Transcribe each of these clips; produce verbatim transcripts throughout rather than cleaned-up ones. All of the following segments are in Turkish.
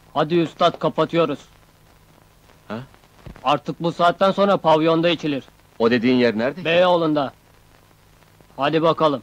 Hadi üstad, kapatıyoruz. Ha? Artık bu saatten sonra pavyonda içilir. O dediğin yer nerede? Beyoğlu'nda. Hadi bakalım.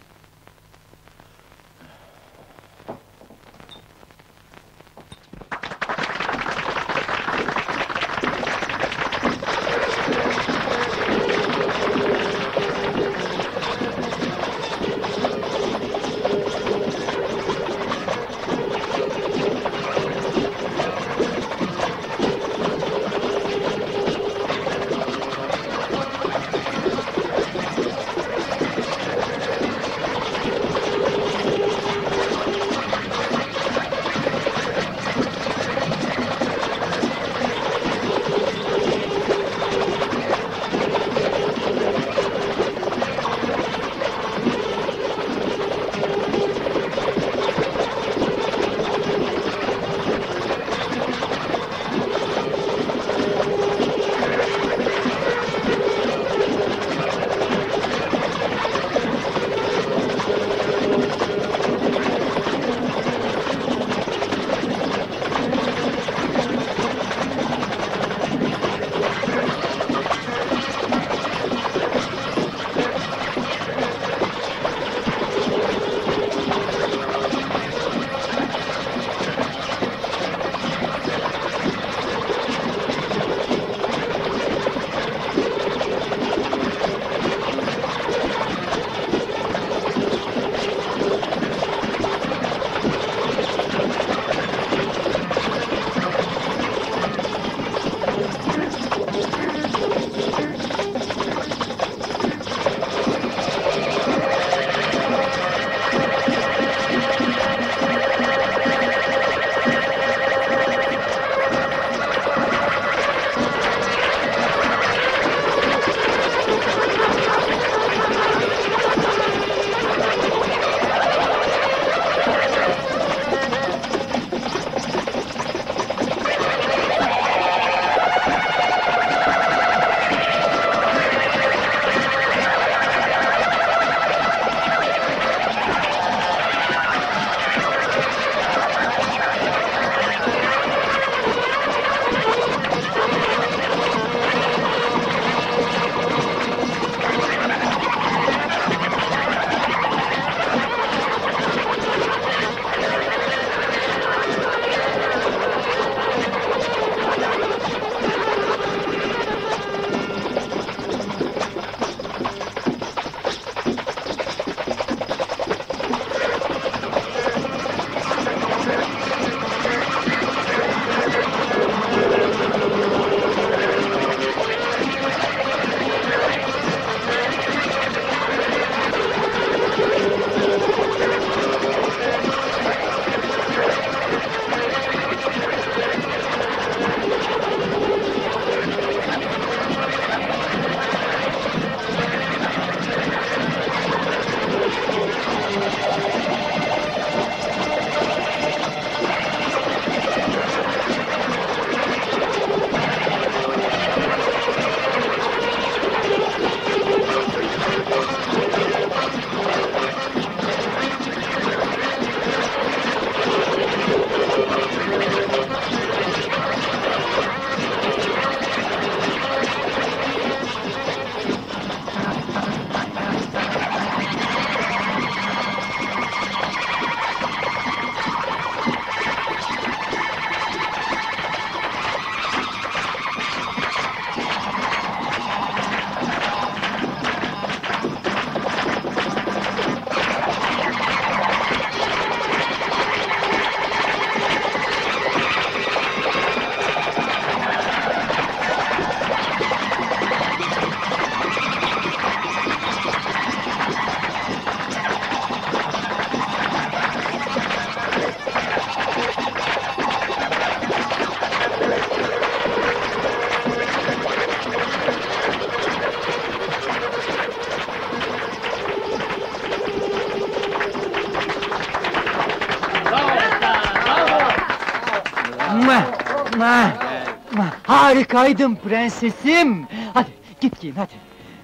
Harikaydın prensesim! Hadi, git giyin, hadi!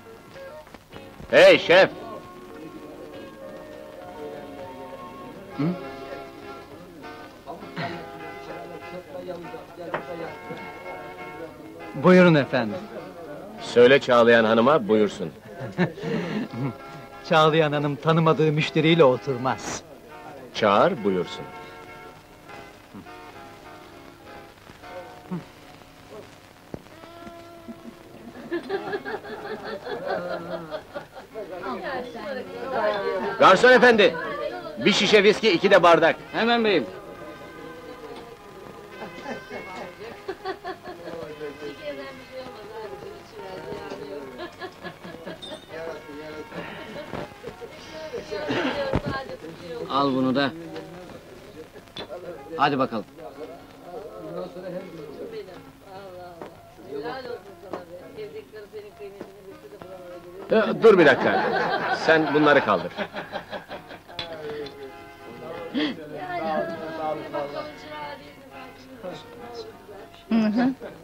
Hey şef! Hı? Buyurun efendim. Söyle Çağlayan hanıma buyursun. Çağlayan hanım tanımadığı müşteriyle oturmaz. Çağır buyursun. Garson efendi! Bir şişe viski, iki de bardak. Hemen beyim. Al bunu da. Hadi bakalım. Ee, Dur bir dakika. Sen bunları kaldır. Hı hı.